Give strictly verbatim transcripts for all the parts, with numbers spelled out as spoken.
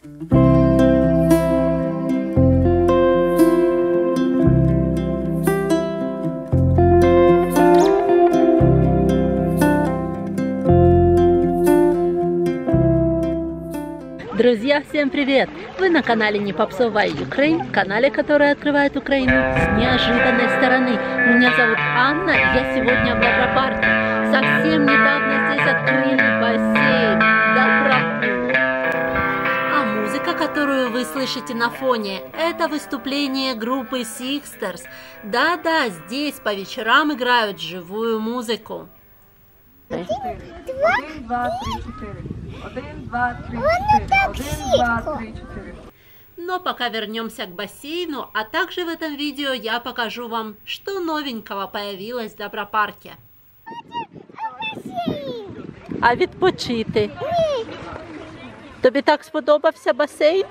Друзья, всем привет! Вы на канале Непопсовая Украина, канале, который открывает Украину с неожиданной стороны. Меня зовут Анна, я сегодня в Добропарке. Совсем недавно здесь открыли бассейн Добропарк. А музыка, которую вы слышите на фоне, это выступление группы Sixters. Да-да, здесь по вечерам играют живую музыку. Один, два, три, четыре. Один, два, три, четыре. Один, два, три, четыре. Но пока вернемся к бассейну, а также в этом видео я покажу вам, что новенького появилось в Добропарке. А відпочити? Ні. Тобі так сподобався басейн?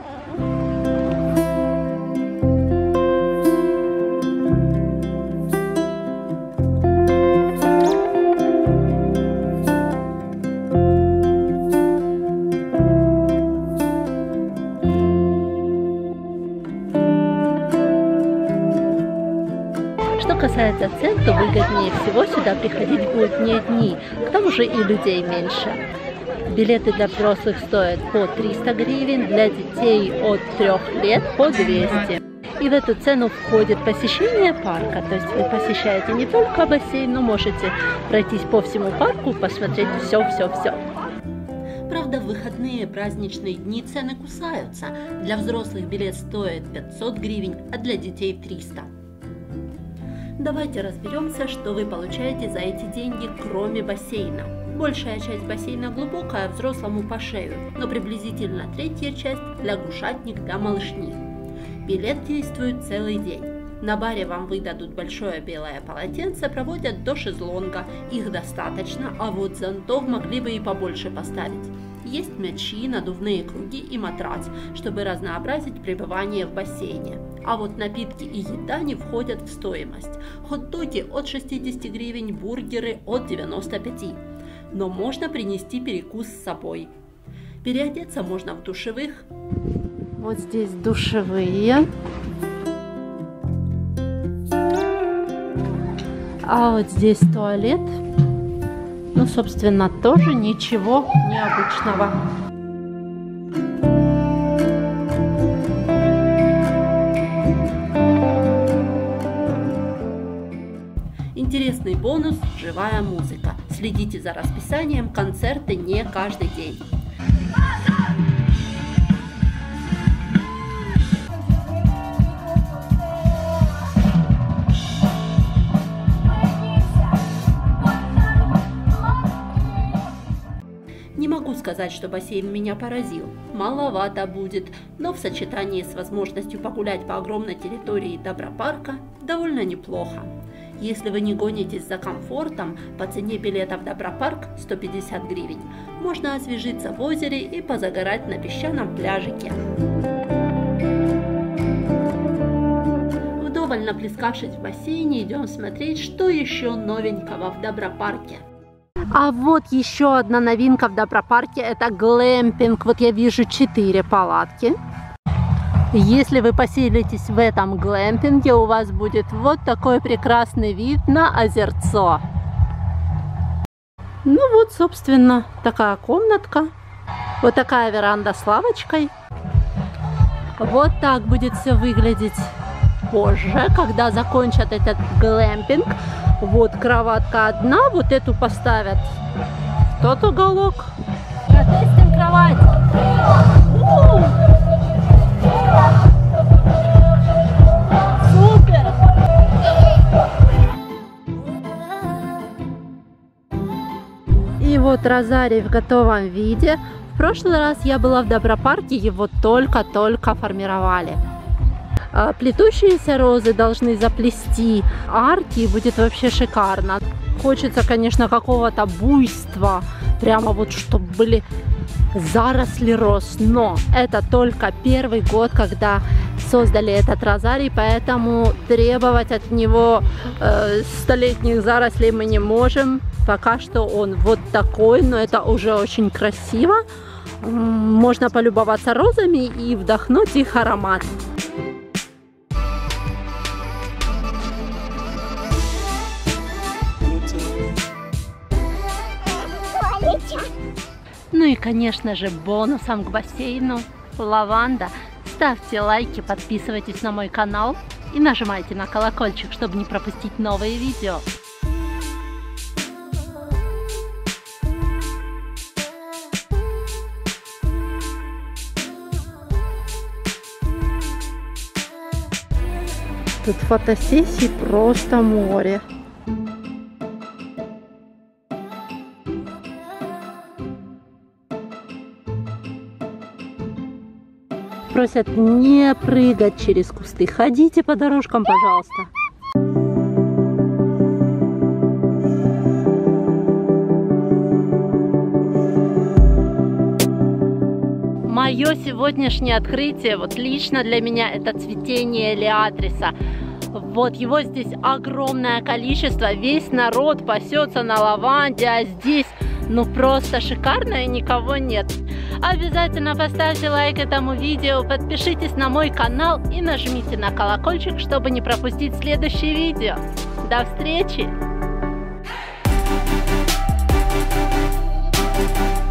Что касается цен, то выгоднее всего сюда приходить в будние дни, к тому же и людей меньше. Билеты для взрослых стоят по триста гривен, для детей от трёх лет по двести. И в эту цену входит посещение парка, то есть вы посещаете не только бассейн, но можете пройтись по всему парку, посмотреть все-все-все. Правда, в выходные праздничные дни цены кусаются. Для взрослых билет стоит пятьсот гривен, а для детей триста. Давайте разберемся, что вы получаете за эти деньги, кроме бассейна. Большая часть бассейна глубокая, взрослому по шею, но приблизительно третья часть лягушатник для малышни. Билет действует целый день. На баре вам выдадут большое белое полотенце, проводят до шезлонга. Их достаточно, а вот зонтов могли бы и побольше поставить. Есть мячи, надувные круги и матрац, чтобы разнообразить пребывание в бассейне. А вот напитки и еда не входят в стоимость. Хот-доги от шестидесяти гривен, бургеры от девяноста пяти. Но можно принести перекус с собой. Переодеться можно в душевых. Вот здесь душевые. А вот здесь туалет. Ну, собственно, тоже ничего необычного. Интересный бонус – живая музыка. Следите за расписанием, концерты не каждый день. Не могу сказать, что бассейн меня поразил. Маловато будет, но в сочетании с возможностью погулять по огромной территории Добропарка довольно неплохо. Если вы не гонитесь за комфортом, по цене билета в Добропарк сто пятьдесят гривен, можно освежиться в озере и позагорать на песчаном пляжике. Вдоволь наплескавшись в бассейне, идем смотреть, что еще новенького в Добропарке. А вот еще одна новинка в Добропарке – это глэмпинг. Вот я вижу четыре палатки. Если вы поселитесь в этом глэмпинге, у вас будет вот такой прекрасный вид на озерцо. Ну вот, собственно, такая комнатка. Вот такая веранда с лавочкой. Вот так будет все выглядеть позже, когда закончат этот глэмпинг. Вот кроватка одна, вот эту поставят в тот уголок. Протестим кровать. Супер! И вот розарий в готовом виде. В прошлый раз я была в Добропарке, его только-только формировали. Плетущиеся розы должны заплести арки, и будет вообще шикарно. Хочется, конечно, какого-то буйства, прямо вот, чтобы были заросли роз. Но это только первый год, когда создали этот розарий, поэтому требовать от него э, столетних зарослей мы не можем. Пока что он вот такой, но это уже очень красиво. Можно полюбоваться розами и вдохнуть их аромат. Ну и, конечно же, бонусом к бассейну лаванда. Ставьте лайки, подписывайтесь на мой канал и нажимайте на колокольчик, чтобы не пропустить новые видео. Тут фотосессии просто море. Просят не прыгать через кусты. Ходите по дорожкам, пожалуйста. Мое сегодняшнее открытие, вот лично для меня, это цветение элеатриса. Вот его здесь огромное количество, весь народ пасется на лаванде, а здесь ну просто шикарно и никого нет. Обязательно поставьте лайк этому видео, подпишитесь на мой канал и нажмите на колокольчик, чтобы не пропустить следующее видео. До встречи!